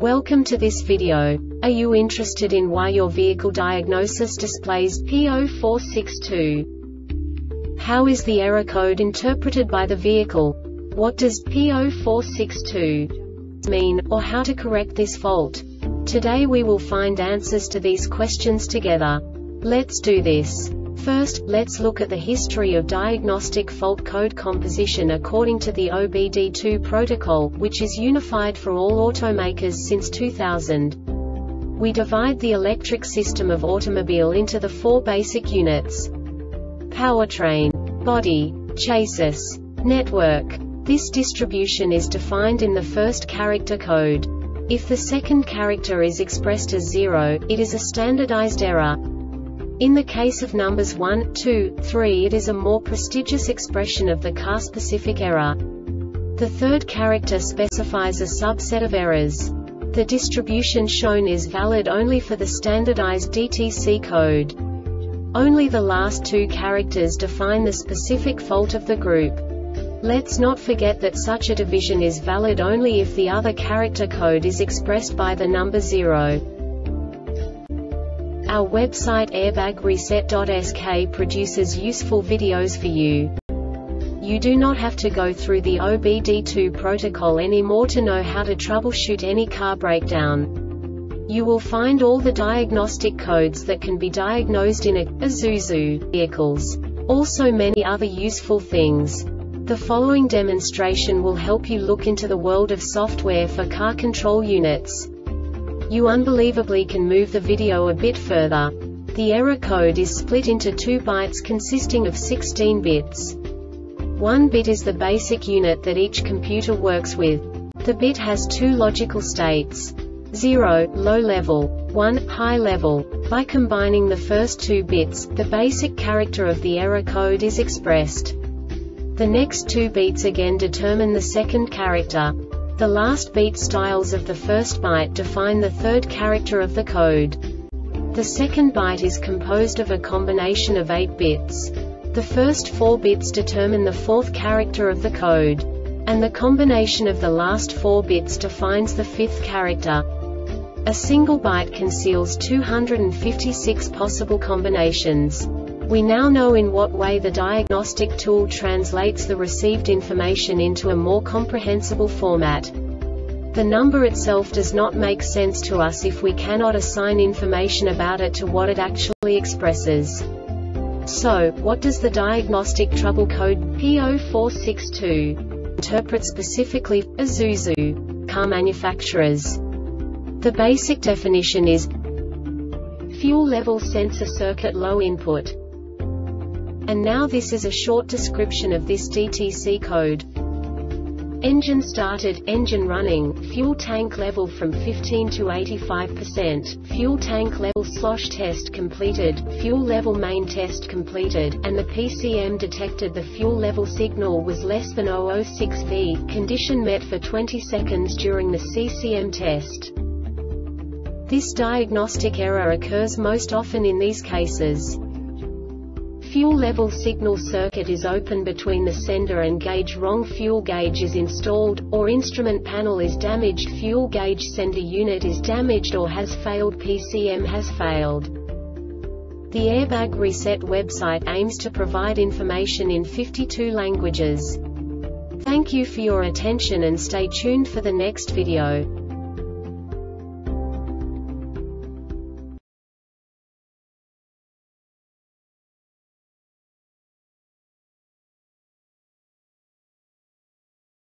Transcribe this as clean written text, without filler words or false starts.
Welcome to this video. Are you interested in why your vehicle diagnosis displays P0462? How is the error code interpreted by the vehicle? What does P0462 mean, or how to correct this fault? Today we will find answers to these questions together. Let's do this. First, let's look at the history of diagnostic fault code composition according to the OBD2 protocol, which is unified for all automakers since 2000. We divide the electric system of automobile into the four basic units: powertrain, body, chassis, network. This distribution is defined in the first character code. If the second character is expressed as 0, it is a standardized error. In the case of numbers 1, 2, 3, it is a more prestigious expression of the car-specific error. The third character specifies a subset of errors. The distribution shown is valid only for the standardized DTC code. Only the last two characters define the specific fault of the group. Let's not forget that such a division is valid only if the other character code is expressed by the number 0. Our website airbagreset.sk produces useful videos for you. You do not have to go through the OBD2 protocol anymore to know how to troubleshoot any car breakdown. You will find all the diagnostic codes that can be diagnosed in Isuzu vehicles. Also many other useful things. The following demonstration will help you look into the world of software for car control units. You unbelievably can move the video a bit further. The error code is split into 2 bytes consisting of 16 bits. 1 bit is the basic unit that each computer works with. The bit has 2 logical states: 0, low level, 1, high level. By combining the first 2 bits, the basic character of the error code is expressed. The next 2 beats again determine the second character. The last beat styles of the first byte define the third character of the code. The second byte is composed of a combination of 8 bits. The first 4 bits determine the fourth character of the code. And the combination of the last 4 bits defines the fifth character. A single byte conceals 256 possible combinations. We now know in what way the diagnostic tool translates the received information into a more comprehensible format. The number itself does not make sense to us if we cannot assign information about it to what it actually expresses. So, what does the diagnostic trouble code P0462 interpret specifically for Isuzu car manufacturers? The basic definition is fuel level sensor circuit low input. And now this is a short description of this DTC code. Engine started, engine running, fuel tank level from 15 to 85%, fuel tank level slosh test completed, fuel level main test completed, and the PCM detected the fuel level signal was less than 006 V, condition met for 20 seconds during the CCM test. This diagnostic error occurs most often in these cases: fuel level signal circuit is open between the sender and gauge, wrong fuel gauge is installed, or instrument panel is damaged, fuel gauge sender unit is damaged or has failed, PCM has failed. The Airbag Reset website aims to provide information in 52 languages. Thank you for your attention and stay tuned for the next video.